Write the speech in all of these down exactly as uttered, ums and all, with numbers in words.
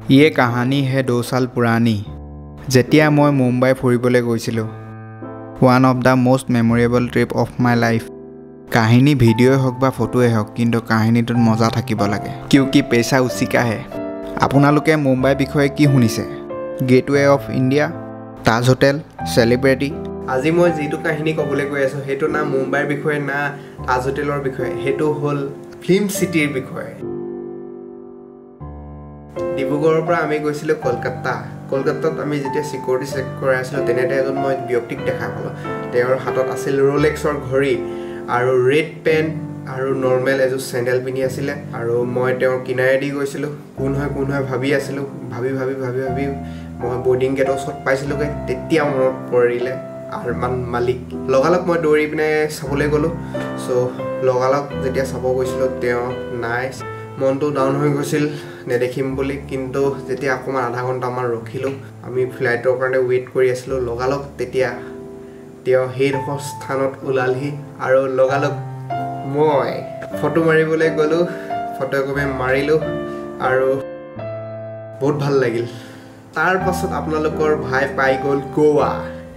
ये कहानी है दो साल पुरानी जेतिया मैं मुंबई फुरिबले गइसिलो one of the most memorable trip of my life. कहानी भिडिओ हक बा फोटोए हक किन्तु कहानीटत मजा থাকিব লাগে क्योंकि पैसा उसी का है। आपनालोके मुंबई विषय कि शुनिছে gateway of India, Taj hotel, celebrity. আজি মই যেটো কাহিনী কবলৈ গৈ আছো হেতু না মুম্বাইৰ বিষয়ে না তাজ হোটেলৰ বিষয়ে, হেতু হল ফিল্ম সিটিৰ বিষয়ে। ডিব্ৰুগড়ৰ পৰা আমি গৈছিলো কলকাতা। কলকাতাত আমি যেতিয়া সিকিউৰিটি চেক কৰি আছিলো তেনেতে এজন মই ব্যক্তিক দেখা পালো। তেওঁৰ হাতত আছিল ৰোলেক্সৰ ঘড়ী আৰু ৰেড পেন আৰু নৰ্মেল এজো স্যান্ডেল পিনি আছিলে আৰু মই তেওঁৰ কিনাৰে দি গৈছিলো। কোন হয় কোন হয় ভাবি আছিলো, ভাবি ভাবি ভাবি ভাবি মই বোৰ্ডিং গেটৰ ওচৰত পাইছিলোগে। তেতিয়া মনত পৰিলে আৰমান মালিক। লগালগ মই দৌৰি পিনে চাবলৈ গলো। সো লগালগ যেতিয়া চাব গৈছিলো তেওঁ নাই। মনটো ডাউন হৈ গৈছিল নেদেখিম বুলি, কিন্তু যেতিয়া অকমান আধা ঘণ্টামান ৰখিলো, আমি ফ্লাইটৰ কাৰণে ৱেইট কৰি আছিলো। লগালগ তেতিয়া তেওঁ সেইডোখৰ স্থানত ওলালহি আৰু লগালগ মই ফটো মাৰিবলৈ গলো। ফটো একপি মাৰিলো আৰু বহুত ভাল লাগিল। তাৰ পাছত আপোনালোকৰ ভাই পাই গ'ল গোৱা।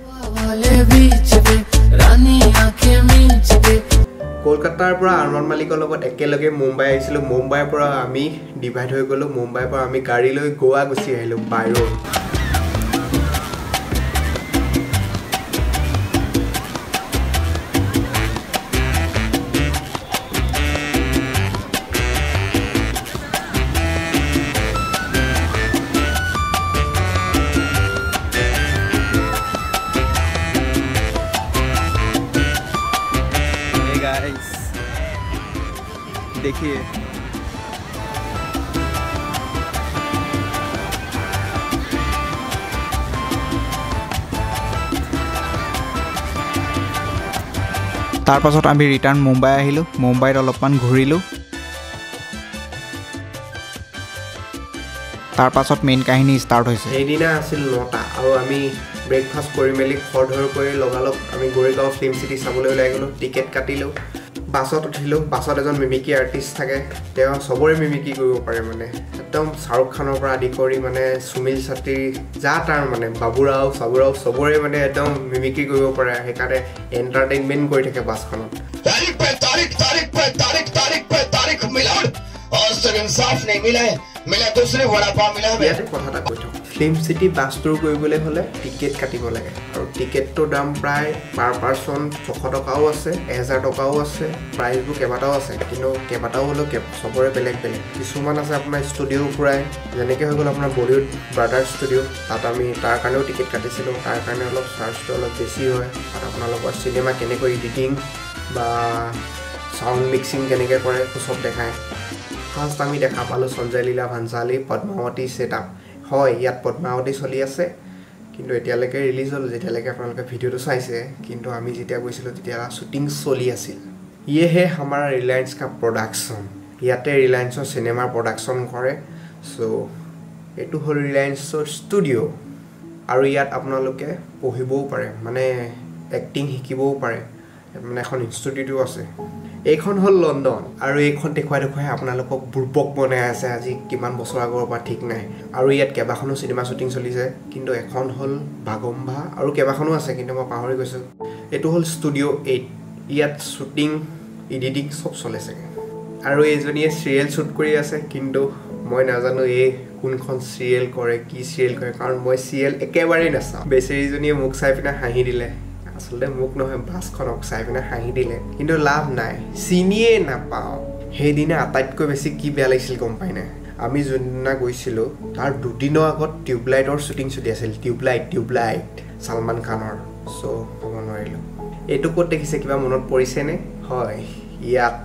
কলকাতাৰ পৰা আৰমান মালিকৰ লগত একেলগে মুম্বাই আহিছিলো। মুম্বাইৰ পৰা আমি ডিভাইড হৈ গলো। মুম্বাইৰ পৰা আমি গাড়ী লৈ গোৱা গুচি আহিলো বাই ৰোড। देखिए तार पाছত आमी रिटार्न मुम्बाई आहिलो। मुम्बाईत अलपमान घुरिलो। तार पाছত मेन काहिनी स्टार्ट হৈছে। সেইদিনা আছিল নটা আৰু আমি ব্ৰেকফাষ্ট কৰি মেলি খৰধৰ কৰি লগালগ আমি গৰিগাঁও ফিল্ম সিটি চাবলৈ ওলাই গলো। টিকেট কাটিলো, বাছত উঠিলো। বাছত এজন মিমিকি আৰ্টিষ্ট থাকে, তেওঁ সবৰে মিমিকি কৰিব পাৰে, মানে একদম শাহৰুখ খানৰ পৰা আদি কৰি মানে সুনীল ছেত্ৰী যা তাৰ মানে বাবুৰাও চাবুৰাও সবৰে মানে একদম মিমিকি কৰিব পাৰে। সেইকাৰণে এণ্টাৰটেইনমেণ্ট কৰি থাকে বাছখনত। তাৰিখ পে তাৰিখ তাৰিখ পে তাৰিখ তাৰিখ পে তাৰিখ মিলা और सब इंसाफ नहीं मिला है, मिला दूसरे वड़ा पाव मिला है। ইয়াতে কথা এটা কৈ থওঁ, ফিল্ম সিটি বাছ টুৰ কৰিবলৈ হলে টিকেট কাটিব লাগে আৰু টিকেটটোৰ দাম প্ৰায় পাৰ পাৰ্চন ছশ টকাও আছে, এহেজাৰ টকাও আছে, প্ৰাইচবোৰ কেইবাটাও আছে। কিন্তু কেইবাটাও হ'লেও সবৰে বেলেগ বেলেগ। কিছুমান আছে আপোনাৰ ষ্টুডিঅ' পৰাই, যেনেকৈ হৈ গ'ল আপোনাৰ বলিউড ব্ৰাদাৰ ষ্টুডিঅ'। তাত আমি তাৰ কাৰণেও টিকেট কাটিছিলোঁ। তাৰ কাৰণে অলপ চাৰ্জটো অলপ বেছি হয়। তাত আপোনালোকৰ চিনেমা কেনেকৈ এডিটিং বা সাউণ্ড মিক্সিং কেনেকৈ কৰে চব দেখায়। ফাৰ্ষ্ট আমি দেখা পালোঁ সঞ্জয় লীলা ভাঞ্চালী পদ্মাৱতী ছেটআপ। হয়, ইয়াত পদ্মাৱতী চলি আছে, কিন্তু এতিয়ালৈকে ৰিলিজ হ'ল যেতিয়ালৈকে আপোনালোকে ভিডিঅ'টো চাইছে। কিন্তু আমি যেতিয়া গৈছিলোঁ তেতিয়া শ্বুটিং চলি আছিল। ইয়ে হে আমাৰ ৰিলায়েন্স কা প্ৰডাকশ্যন। ইয়াতে ৰিলায়েন্সৰ চিনেমাৰ প্ৰডাকশ্যন কৰে। চ' এইটো হ'ল ৰিলায়েন্সৰ ষ্টুডিঅ' আৰু ইয়াত আপোনালোকে পঢ়িবও পাৰে, মানে এক্টিং শিকিবও পাৰে। মানে এখন ইনষ্টিটিউটো আছে। এইখন হ'ল লণ্ডন আৰু এইখন দেখুৱাই দেখুৱাই আপোনালোকক বুৰ্বক বনাই আছে আজি কিমান বছৰ আগৰ পৰা ঠিক নাই। আৰু ইয়াত কেইবাখনো চিনেমা শ্বুটিং চলিছে, কিন্তু এখন হ'ল ভাগম্ভা আৰু কেইবাখনো আছে, কিন্তু মই পাহৰি গৈছোঁ। এইটো হ'ল ষ্টুডিঅ' এইট। ইয়াত শ্বুটিং এডিটিং চব চলে চাগে। আৰু এইজনীয়ে চিৰিয়েল শ্বুট কৰি আছে, কিন্তু মই নাজানো এই কোনখন চিৰিয়েল কৰে, কি চিৰিয়েল কৰে, কাৰণ মই চিৰিয়েল একেবাৰেই নাচাওঁ। বেচেৰীজনীয়ে মোক চাই পিনে হাঁহি দিলে। আচলতে মোক নহয়, বাছখনক চাই পিনে হাঁহি দিলে, কিন্তু লাভ নাই, চিনিয়ে নাপাওঁ। সেইদিনা আটাইতকৈ বেছি কি বেয়া লাগিছিল গম পাই নাই? আমি যোনদিনা গৈছিলোঁ তাৰ দুদিনৰ আগত টিউবলাইটৰ শ্বুটিং চলি আছিল। টিউবলাইট টিউবলাইট ছালমান খানৰ। চ' হ'ব নোৱাৰিলোঁ। এইটো ক'ত দেখিছে কিবা মনত পৰিছেনে? হয়, ইয়াত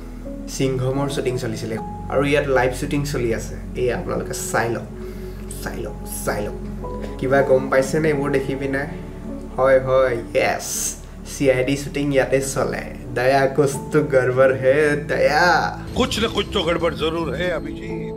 সিংঘমৰ শ্বুটিং চলিছিলে আৰু ইয়াত লাইভ শ্বুটিং চলি আছে। এই আপোনালোকে চাই লওক, চাই লওক, চাই লওক। কিবা গম পাইছেনে এইবোৰ দেখি পিনে? হয় হয়, यस, सीआईडी शूटिंग याते चले। दया कुछ तो गड़बड़ है, दया कुछ न कुछ तो गड़बड़ जरूर है अभिजीत।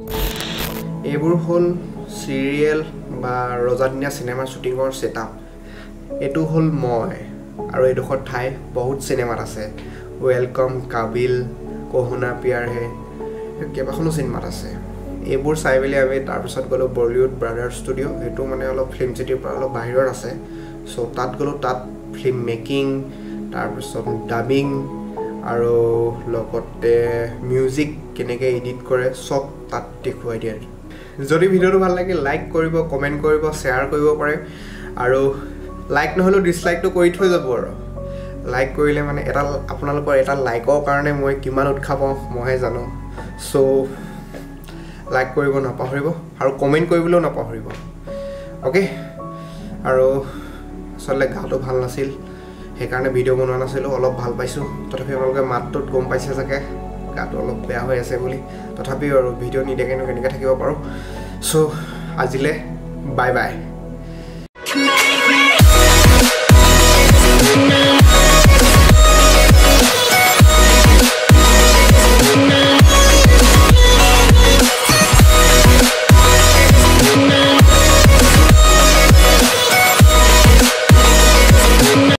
एबुर होल सीरियल बा रजादिनिया सिनेमा शूटिंगर सेटआप। एटु होल মই আৰু এডোখৰ ঠাই বহুত সিনেমাত আছে। ওয়েলকাম, কাবিল, কহুনা প্যাৰ হে, কেইবাখনো সিনেমাত আছে। এইবোৰ চাই মেলি আমি তাৰপিছত গ'লোঁ বলিউড ব্ৰাদাৰ ষ্টুডিঅ' সেইটো মানে অলপ ফিল্ম চিটিৰ পৰা অলপ বাহিৰত আছে চ' তাত গ'লোঁ তাত ফিল্ম মেকিং তাৰপিছত ডাবিং আৰু লগতে মিউজিক কেনেকৈ এডিট কৰে চব তাত দেখুৱাই দিয়ে যদি ভিডিঅ'টো ভাল লাগে লাইক কৰিব কমেণ্ট কৰিব শ্বেয়াৰ কৰিব পাৰে আৰু লাইক নহ'লেও ডিছলাইকটো কৰি থৈ যাব আৰু লাইক কৰিলে মানে এটা আপোনালোকৰ এটা লাইকৰ কাৰণে মই কিমান উৎসাহ পাওঁ মইহে জানো চ' লাইক কৰিব নাপাহৰিব আৰু কমেণ্ট কৰিবলৈও নাপাহৰিব অ'কে আৰু আচলতে গাটো ভাল নাছিল সেইকাৰণে ভিডিঅ' বনোৱা নাছিলোঁ অলপ ভাল পাইছোঁ তথাপি আপোনালোকে মাতটোত গম পাইছে চাগে গাটো অলপ বেয়া হৈ আছে বুলি তথাপিও আৰু ভিডিঅ' নিদিয়াকেনো কেনেকৈ থাকিব পাৰোঁ চ' আজিলৈ বাই বাই